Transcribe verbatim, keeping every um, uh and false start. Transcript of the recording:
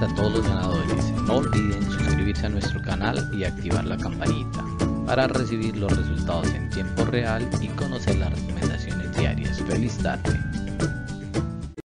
felicidades a todos los ganadores. No olviden suscribirse a nuestro canal y activar la campanita para recibir los resultados en tiempo real y conocer las recomendaciones diarias. Feliz tarde.